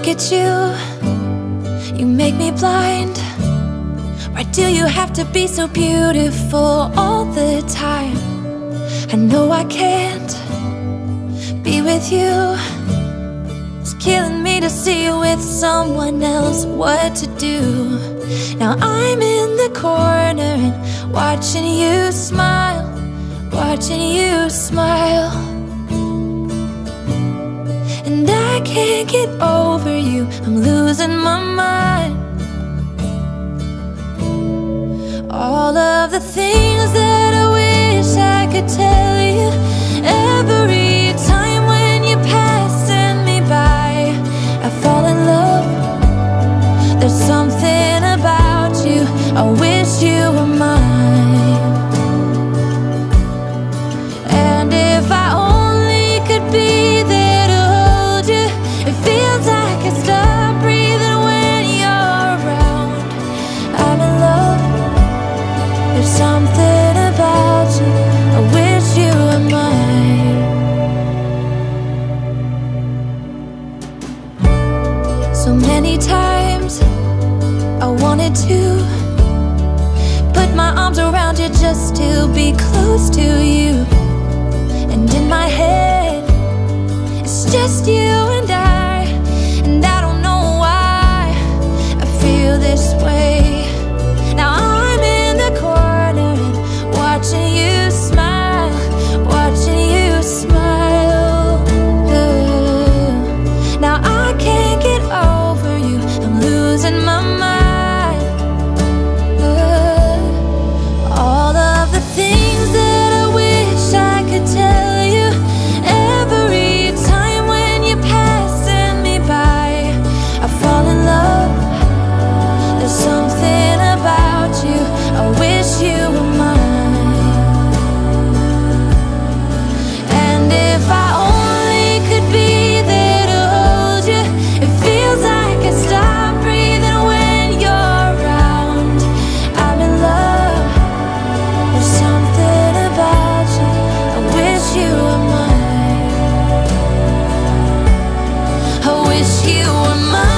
look at you, you make me blind. Why do you have to be so beautiful all the time? I know I can't be with you. It's killing me to see you with someone else. What to do? Now I'm in the corner and watching you smile, watching you smile. And I can't get over you, I'm losing my mind. All of the things that I wish I could tell you, every time when you're passing me by, I fall in love. There's something about you, I wish you were mine. And if I only could be there to hold you, it feels like I stop breathing when you're around. I'm in love. There's something about you, I wish you were mine. So many times I wanted to put my arms around you just to be close to you. And in my head, it's just you and I don't know why I feel this way. Now I'm in the corner and watching you smile, watching you smile. Now I can't get over you, I'm losing my mind. All of the things that I wish I could tell you, every time when you're passing me by, I fall in love. There's something about you, I wish you were mine. And if I only could be there to hold you, it feels like I stop breathing when you're around. I'm in love. There's something about you, I wish you were mine. I wish you were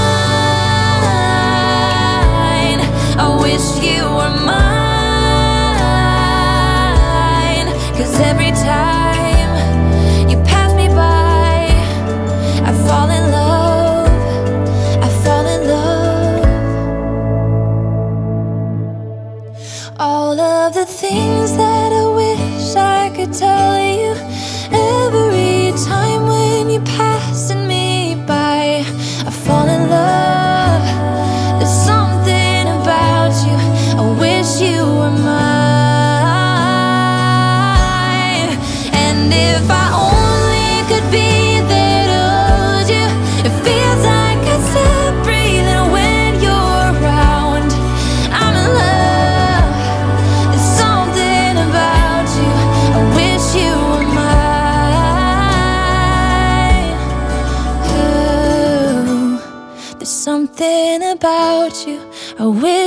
mine. I wish you were mine. 'Cause every time you pass me by, I fall in love, I fall in love. All of the things that I wish I could tell you, every time when you're passing me by, I fall in love. There's something about you, I wish you were mine. And if I only could be there to hold you, it feels like I stop breathing when you're around. I'm in love. There's something about you, I wish you were mine. Ooh, there's something about you, I wish